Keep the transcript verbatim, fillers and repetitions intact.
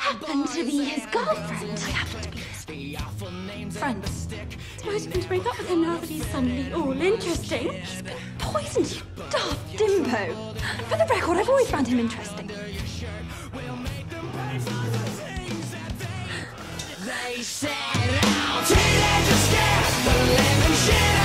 happened to be his girlfriend. I happen to be his friend. So I didn't break up with him now that he's suddenly all interesting. He's been poisoned, you daft dimbo. And for the record, I've always found him interesting. They set out, teenagers scared, the living shit